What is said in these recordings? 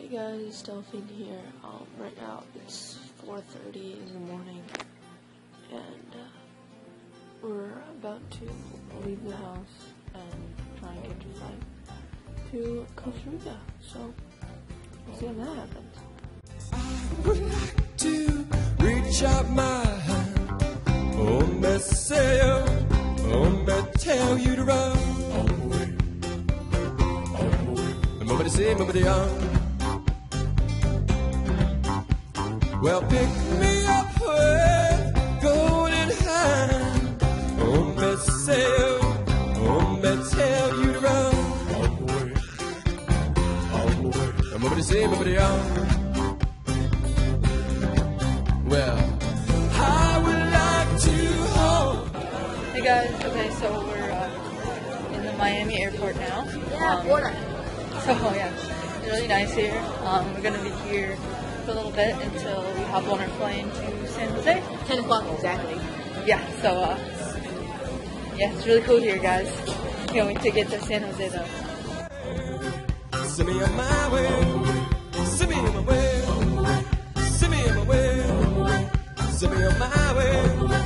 Hey guys, it's Delfiend here. Right now it's 4:30 in the morning, and we're about to leave the house and try and catch a flight to Costa Rica. So we'll see when that happens. I would like to reach out my hand, oh, me say, oh, me tell you to run. All the way, and nobody say, nobody young. Well, pick me up with golden hand, oh, me say, oh, me tell you to run. All the way, and nobody say, nobody young. Well, I would like to hold. Hey guys, okay, so we're in the Miami airport now. Yeah, Florida. So yeah, it's really nice here. We're gonna be here for a little bit until we hop on our plane to San Jose. 10 o'clock exactly. Yeah, so yeah, it's really cool here, guys. Can't wait to get to San Jose though. Send me on my way. Send me on my way. Send me on my way. Send me on my way.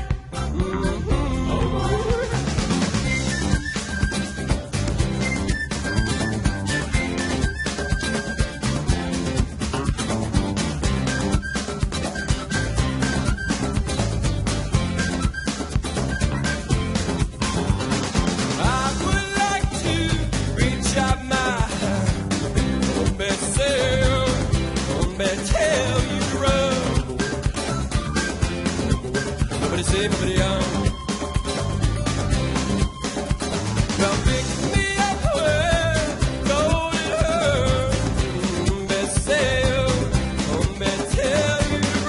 I would like to reach out my hand, oh, me say, oh, me tell you to run. Nobody say, nobody young. Well, pick me up with golden hair, me say, oh, me tell you to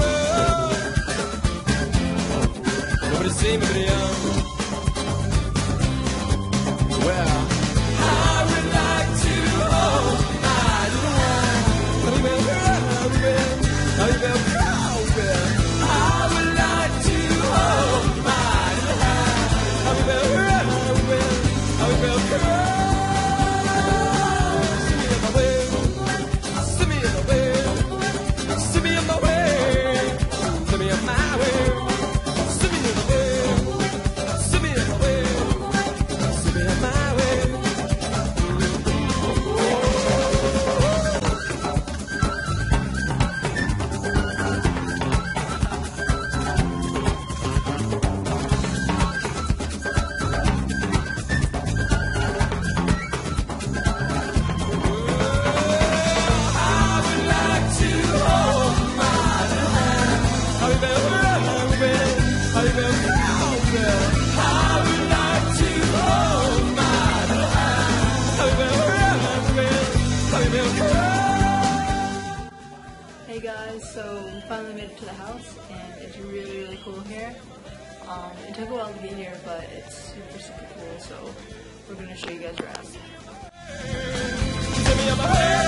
run. Nobody say, nobody young. Well, I would like to hold my little hand. I would like to hold my little hand. Send me on my way. Send me on my way. Send me on my way. Send me on my way. Send me on my way. Send me on my way. Hey guys, so we finally made it to the house, and it's really, really cool here. It took a while to get here, but it's super, super cool, so we're gonna show you guys around. Send me on my way.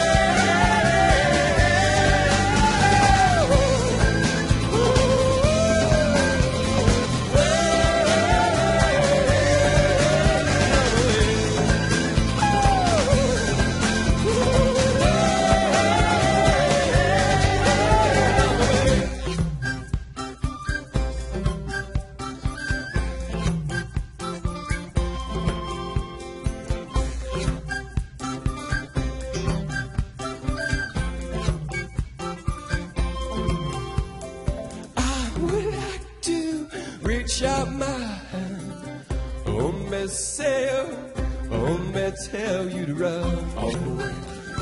Reach out my hand, oh, me say, oh, me tell you to run. All the way.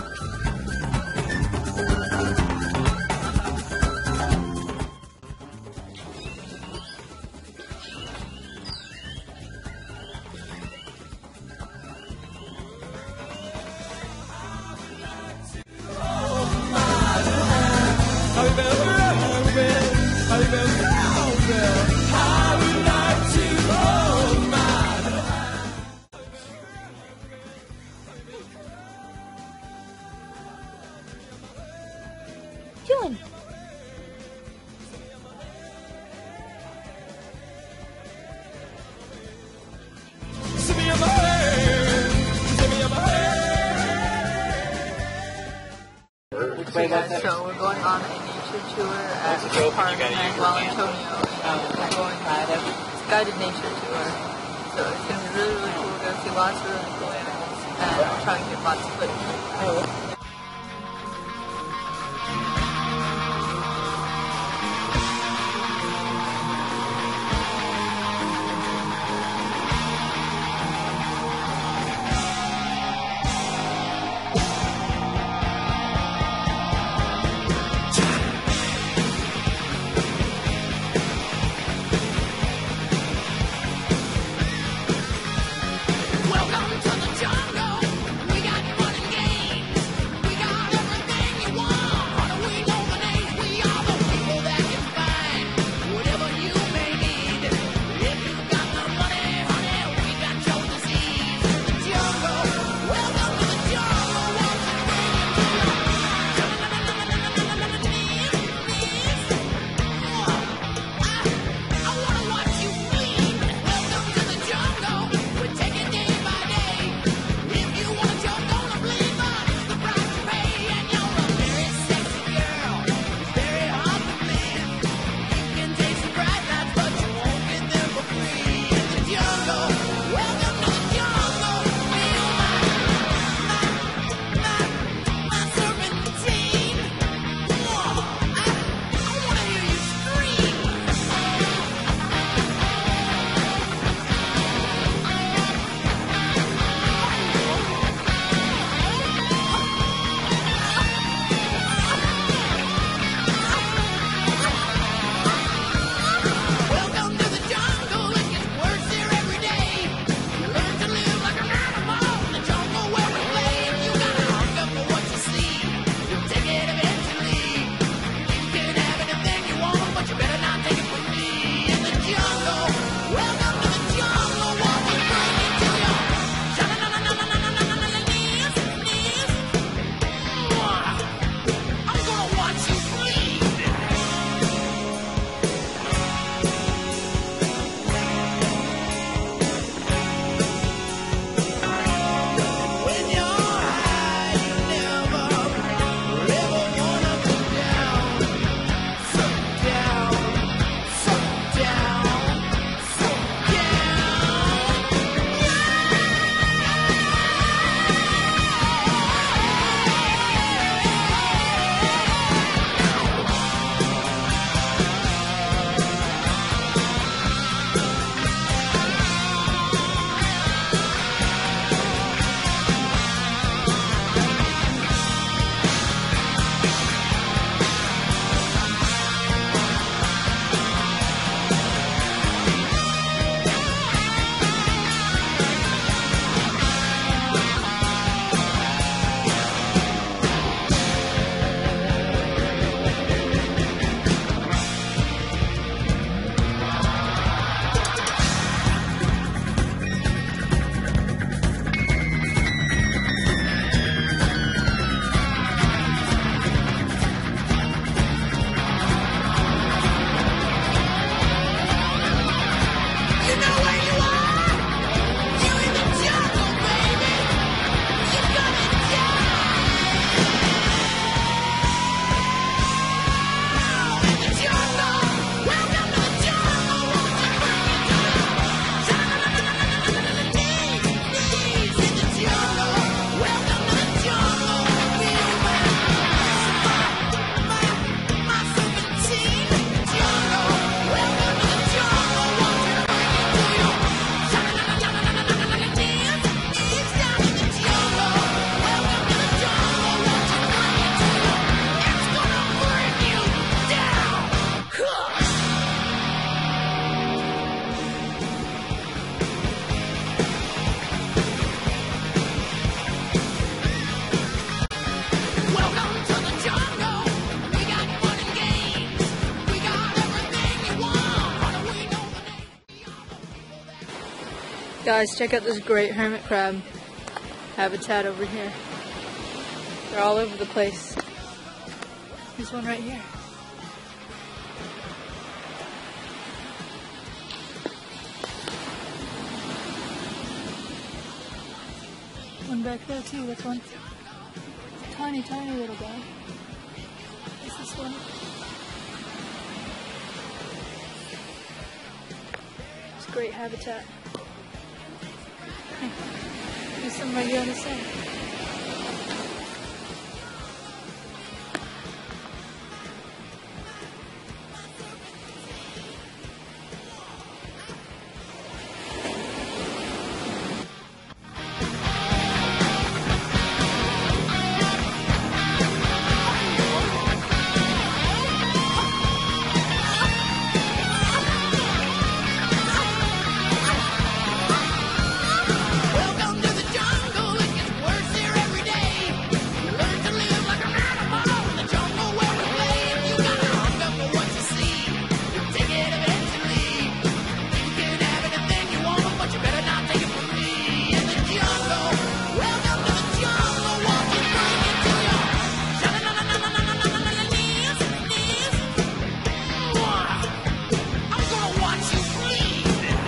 Doing? Send me on my way. Send me on my way. Okay guys, so we're going on a nature tour at the park in Manuel Antonio, and we're going it's a guided nature tour. So it's going to be really, really cool. We're going to see lots of really cool animals and try and get lots of footage. Guys, check out this great hermit crab habitat over here. They're all over the place. There's one right here. One back there too, that's one. Tiny, tiny little guy. great habitat. There's some right here on the side. Welcome to the jungle, it gets worse here every day. You learn to live like an animal in the jungle where we play. If you got a hunger for what you see, you'll take it eventually. You can have anything you want, but you better not take it from me. In the jungle, welcome to the jungle, walking right into your knees. I'm gonna watch you bleed.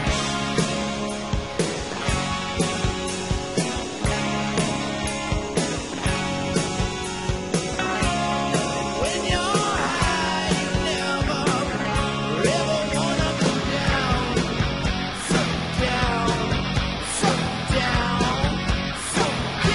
When you're high, you never ever wanna come down. So down, so down, so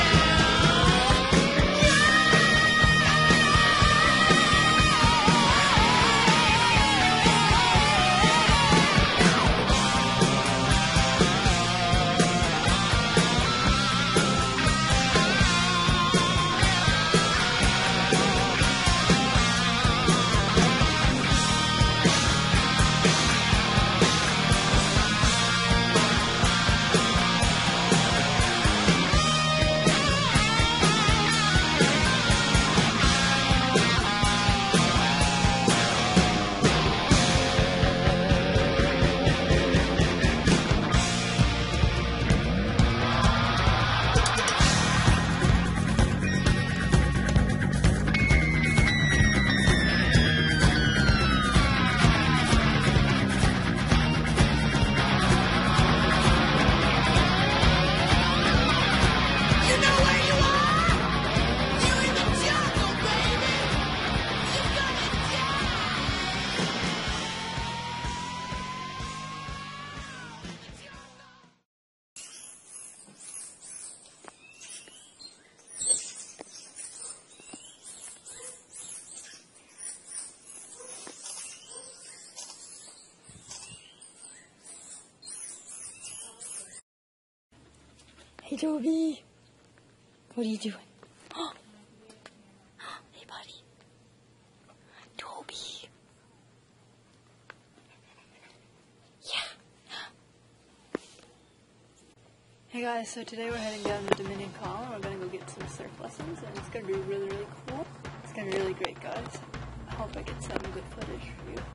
you know where you are? You're in the jungle, baby. You're gonna Hey Toby, what are you doing? Hey buddy, Toby. Yeah. Hey guys, so today we're heading down the Dominion Canal and we're gonna go get some surf lessons and it's gonna be really, really cool. It's gonna be really great, guys. I hope I get some good footage for you.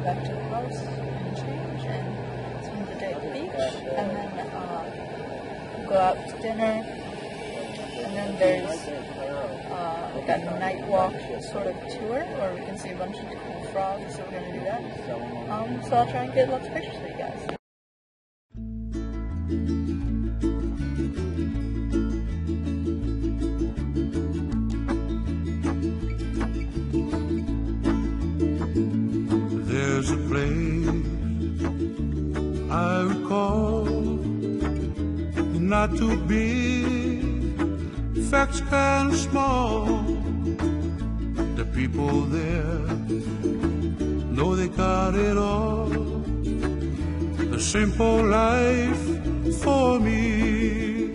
get back to the house and change and spend the day at the beach, and then go out to dinner, and then there's like a night walk sort of tour where we can see a bunch of cool frogs, so we're going to do that. So I'll try and get lots of pictures for you guys. There's a place I recall, not too big, facts kind of small. The people there know they got it all. The simple life for me.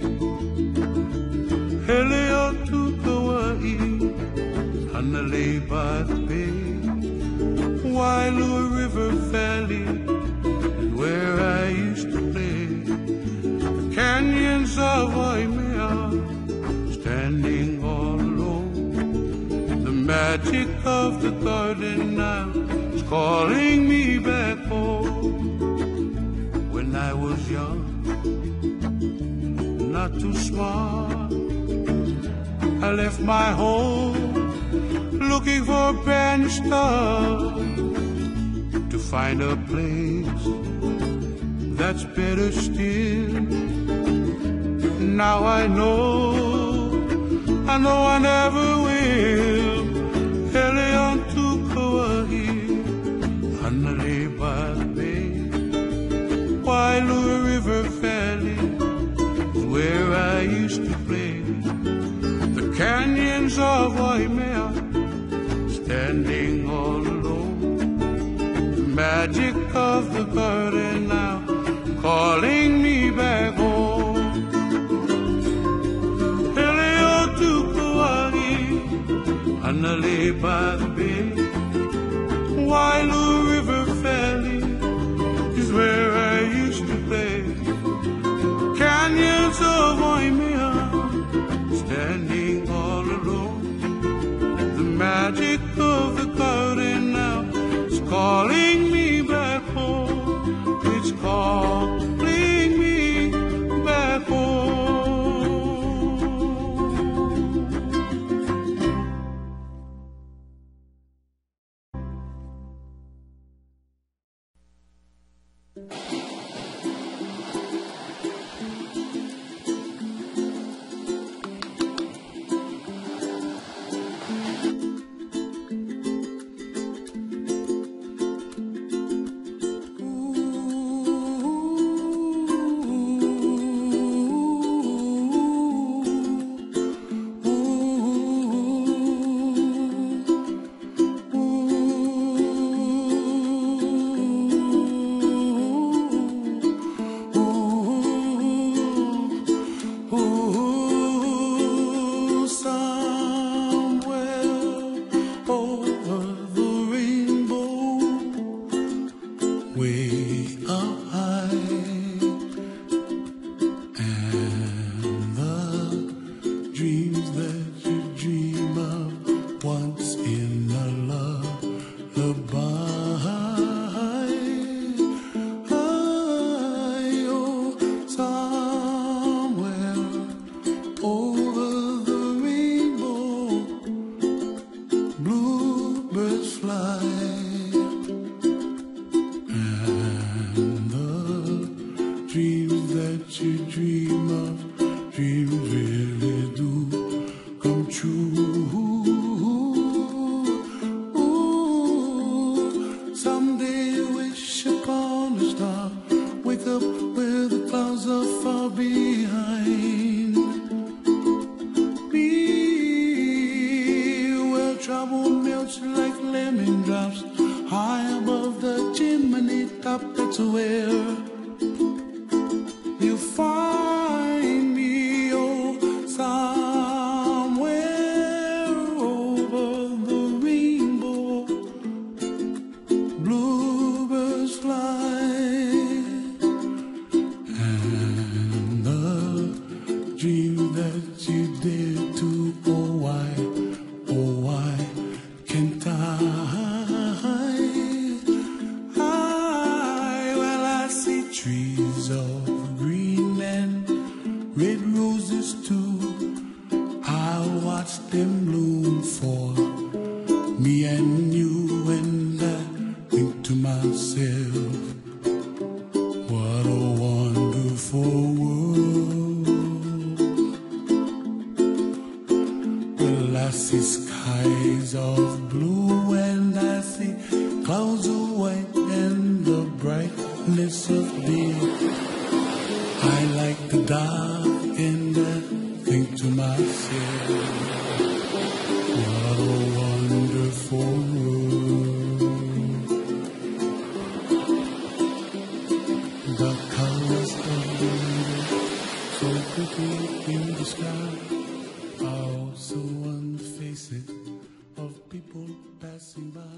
Helio to Hawaii, and I lay by the bay. Waialua River Valley is where I used to play. The canyons of Waimea, standing all alone. The magic of the garden now is calling me back home. When I was young, not too smart, I left my home looking for a brand new start, to find a place that's better still. Now I know I never will. Helion to Kauai, Hanalei by the bay. Waialua River Valley is where I used to play. The canyons of Waimea, standing all alone. The magic of the garden now calling me back home. Helio to Kauai, Hanalei by the bay. Waialua River Valley is where I used to play. Canyons of Waimea, standing all alone. The magic of the garden now is calling me back home. It's calling me back home. me and you, and I think to myself, what a wonderful world. Well, I see skies of blue, and I see clouds of white, and the brightness of day. I like the dark, and I think to myself, what a wonderful world. The colors of the rainbow, so pretty in the sky, are also on the faces of people passing by.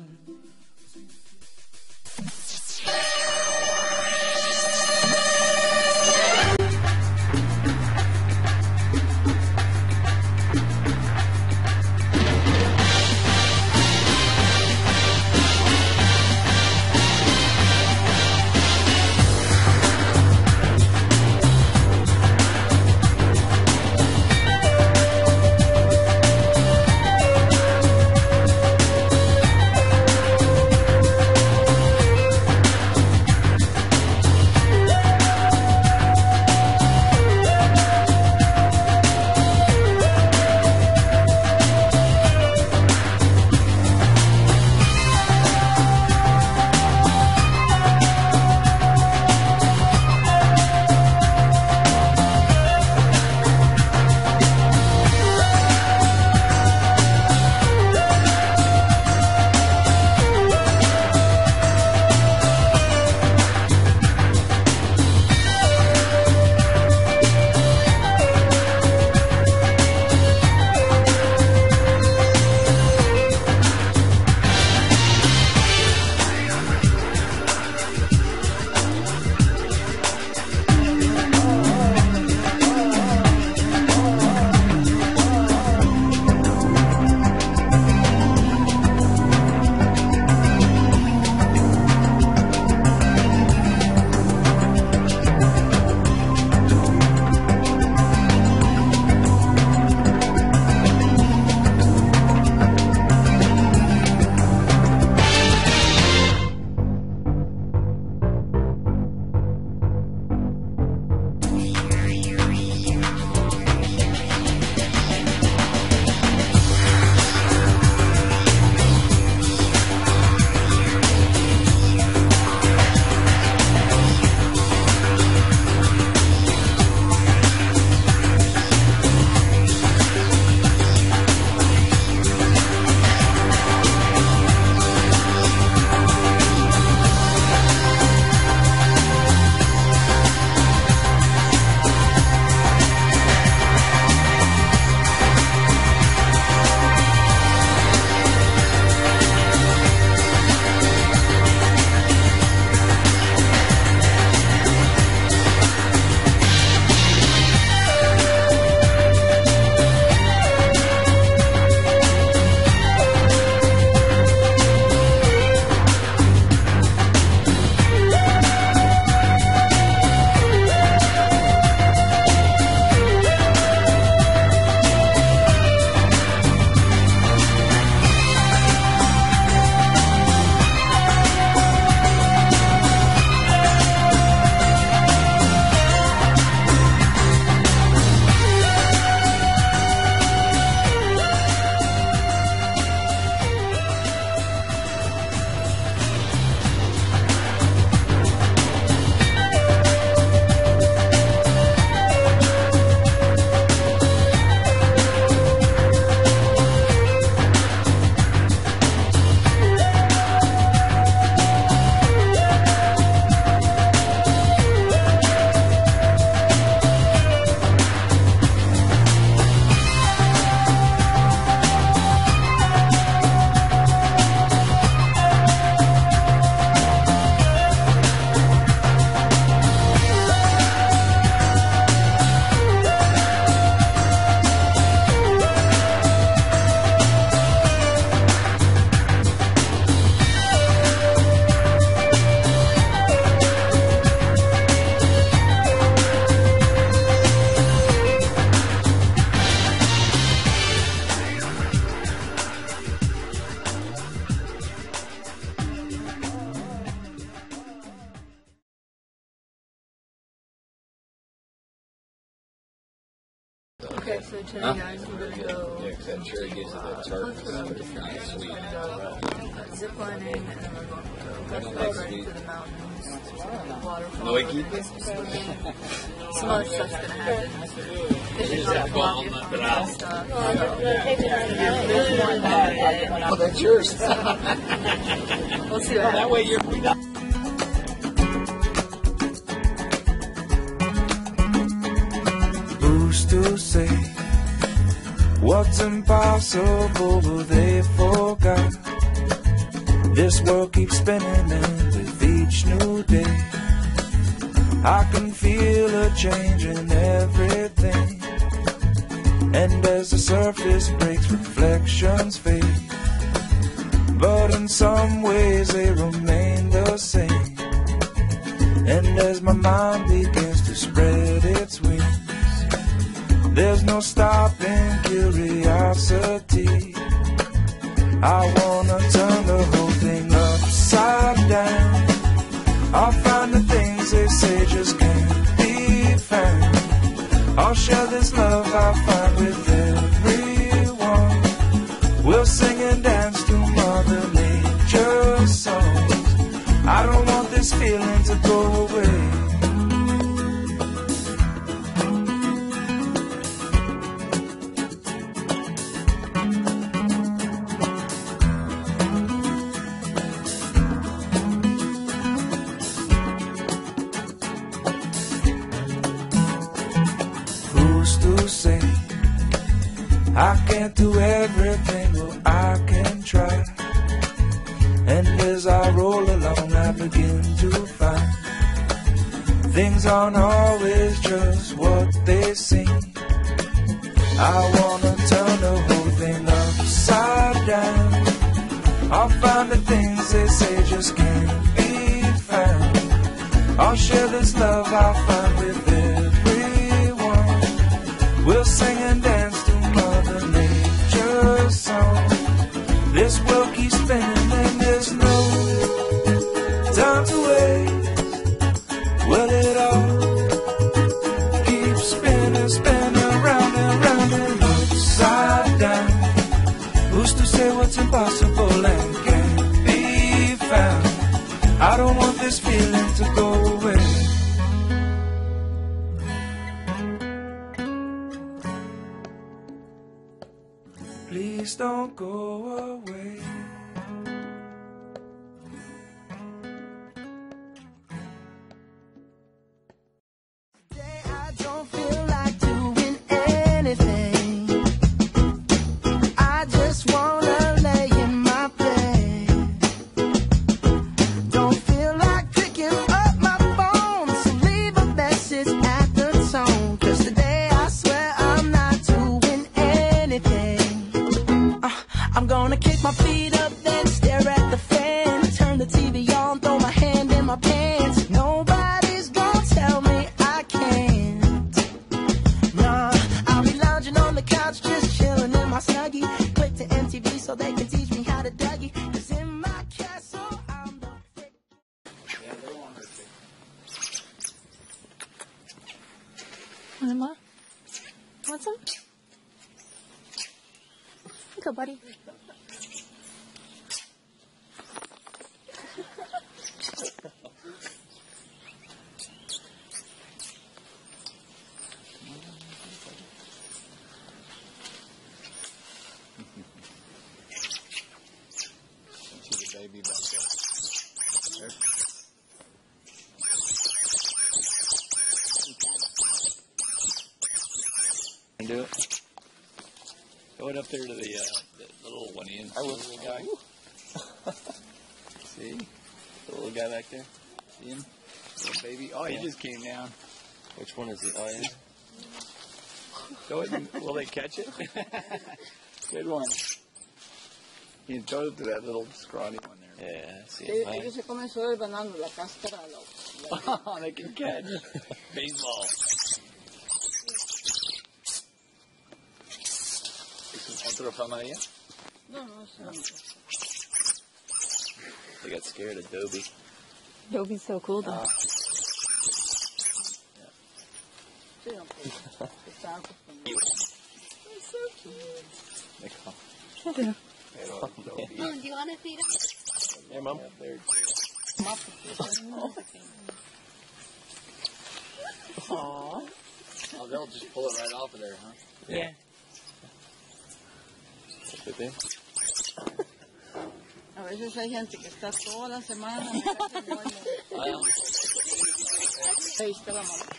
Alright, so today guys, we're gonna go. Yeah, because I'm sure it gives it that tart kind of sweet. Zip lining, and then we're going to go right into the mountains, waterfall. No, I keep it. Some other stuff's gonna happen. Fishing on the Columbia for that stuff. Oh, that's yours. We'll see what happens. That way you're free. Who's to say what's impossible, but they forgot? This world keeps spinning, and with each new day, I can feel a change in everything. And as the surface breaks, reflections fade, but in some ways they remain the same. And as my mind begins to spread its wings, there's no stopping curiosity. I wanna turn the whole thing upside down. I'll find the things they say just can't be found. I'll share this love I find with everyone. We'll sing and dance to Mother Nature's songs. I don't want this feeling to go away. To say I can't do everything, but I can try. And as I roll along, I begin to find things aren't always just what they seem. I wanna turn the whole thing upside down. I'll find the things they say just can't be found. I'll share this love I find with everyone. We'll sing and dance to Mother Nature's song. This world keeps spinning and there's no time to waste. Well, it all keeps spinning, spinning round and round and upside down. Who's to say what's impossible and can't be found? I don't want this feeling to go away. Please don't go away. Today I don't feel like doing anything. I just wanna lay in my bed. Don't feel like picking up my phone, so leave a message at the tone. 'Cause today I swear I'm not doing anything. I'm gonna kick my feet up, then stare at the fan. Turn the TV on, throw my hand in my pants. Nobody's gonna tell me I can't. Nah, I'll be lounging on the couch, just chilling in my Snuggie. Click to MTV so they can teach me how to Dougie. 'Cause in my castle, I'm the thick. Mama, want some? Go, buddy. She's a baby back there. Do it. Go up there to the little one in. I will. Little guy. See? The little guy back there? See him? Little baby. Oh, he just came down. Which one is it? Oh, yeah. Throw it. Will they catch it? Good one. You can throw it to that little scrawny one there. Yeah, I see it. Ellos se comen solo el banano, la cáscara. Oh, they can catch. Baseball. ¿Otro famadilla? No, no, no. They got scared of Dobie. Dobie's so cool though. Sí, aunque está acostumbrado. so cute. They call. Yeah. Mom, do you want to feed him? Yeah, Mom. Aww. Oh, they'll just pull it right off of there, huh? Yeah. Good thing. A veces hay gente que está toda la semana. Ahí está la mamá.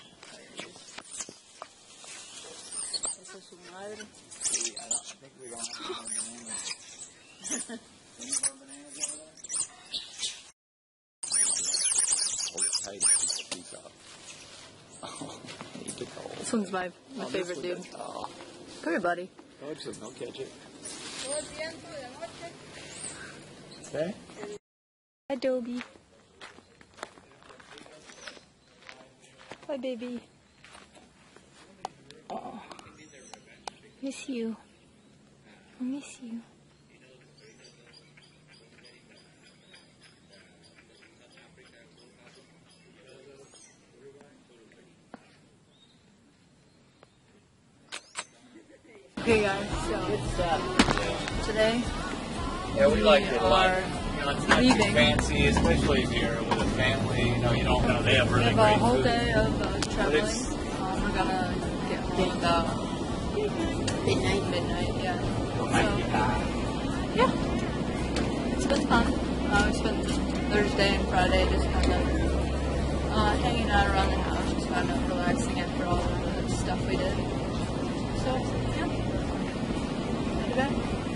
Esa es su madre. See, I think we don't have any more bananas. Any more bananas over there? Hold it tight. Squeeze out. Oh, you took hold. This one's my favorite dude. Oh, Come here, buddy. Coach said don't catch it. Okay. Hi, Dobie. Hi, baby. Oh, miss you. I miss you. Okay, guys. So today Yeah, we like it. Like, are you know, it's not too leaving. fancy, especially if you're with a family. You know, you don't know they have We really have a great whole food. day of traveling. it's- We're gonna get home about midnight. Yeah. So, yeah, it's been fun. We spent Thursday and Friday just kind of hanging out around the house, just kind of relaxing after all of the stuff we did. So, yeah. Okay.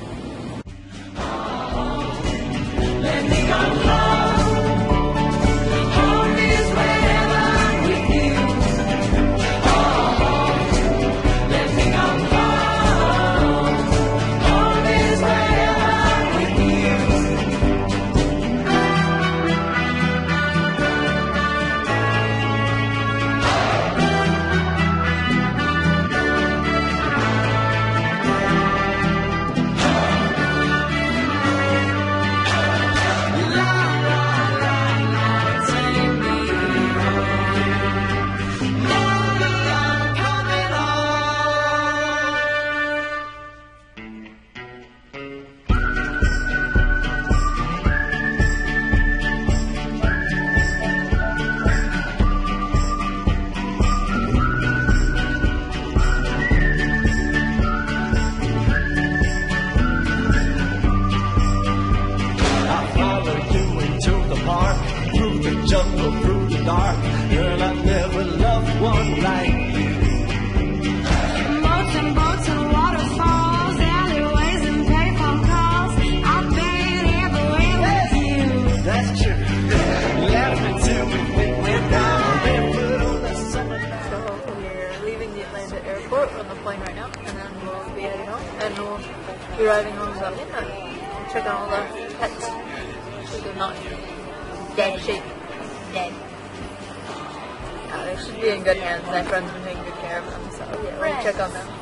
We're driving home about midnight. Check out all the pets. So they're not dead shape. Dead. They should be in good hands. My friend's been taking good care of them. So yeah, we'll check on them.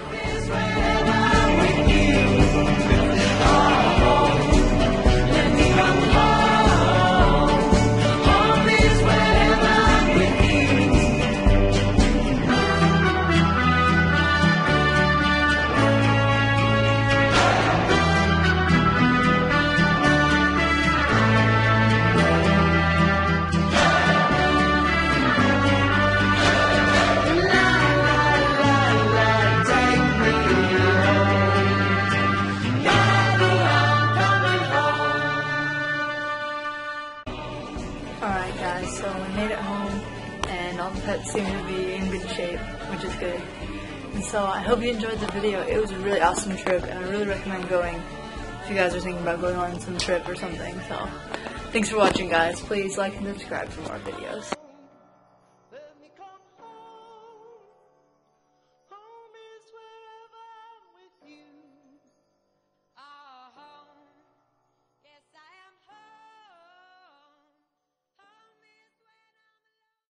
Alright guys, so we made it home and all the pets seem to be in good shape, which is good. And so I hope you enjoyed the video. It was a really awesome trip and I really recommend going if you guys are thinking about going on some trip or something. So thanks for watching guys. Please like and subscribe for more videos.